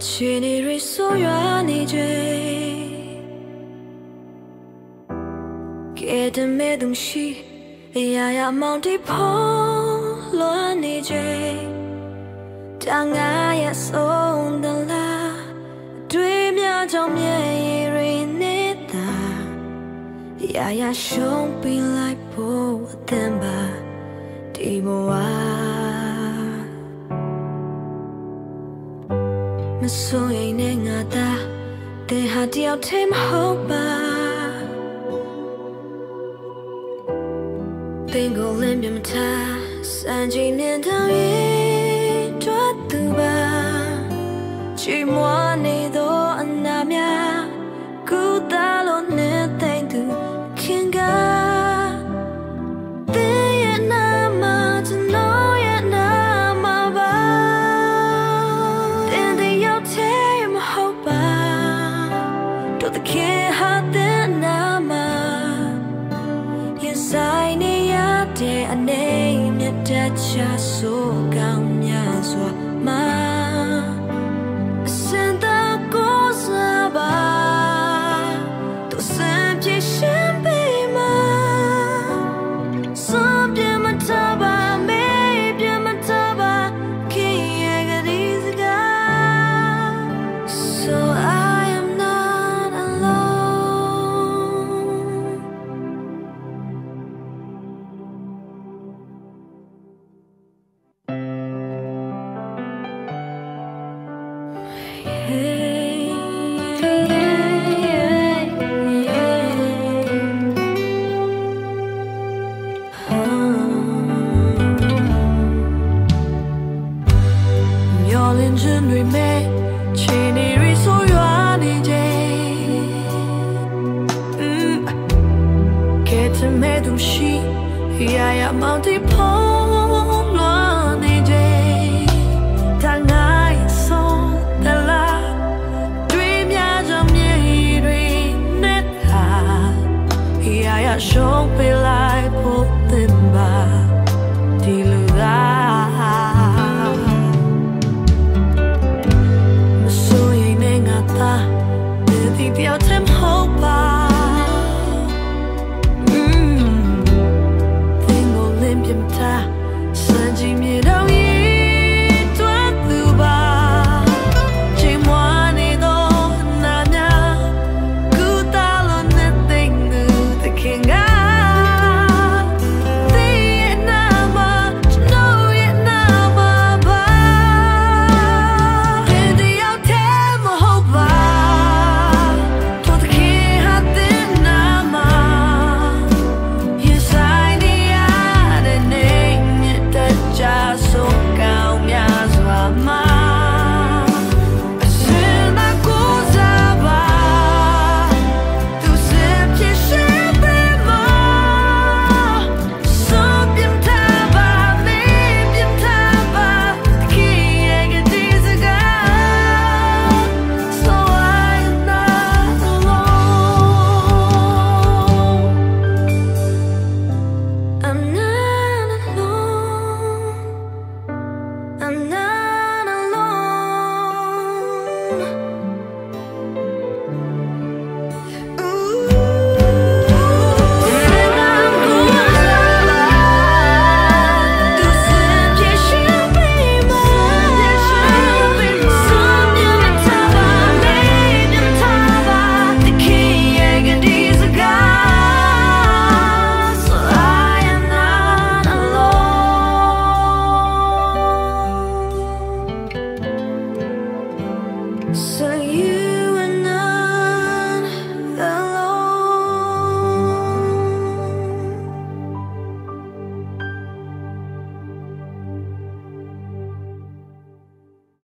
အခြေအနေတွေဆိုရွာနေကြကဲတမဲသူရှိအရာရာမောင်တိဖော်လွှမ်းနေကြတန်ငါရဲ့ဆုံးတလားအတွေ့များကြောင့်မျက်ရည်တွေနေတာအရာရာရှုံးပြီးလိုက်ဖို့အသင်ပါဒီဘဝမစိုးရိမ်နဲ့ငါသာတဲ့ဟာတယောက်တည်းမဟုတ်ပါသင်ကိုလင်းပြမထားစံချိန်မြင်တောင်ရင်တွတ်သူပါချီမွားနေသောအနာများကူတာလို့နဲ့သိမ့်သူခင်ကချာဆိုကောင်းများစွာမှာအစင်တော့ကိုးစားပါသူစံပြေရှင်းပေးမှာစွန်ပြမထားပါမေးပြမထားပါခင်ရဲ့ကလေးစကား So I am not alone Yeah, yeah, Monty Paul, DJ. Tangai song, the la. Dream ya jam ye dream net ha. Yeah, yeah, show me like put them back. Diluga. Masui nengata, the piao tem hopa. So you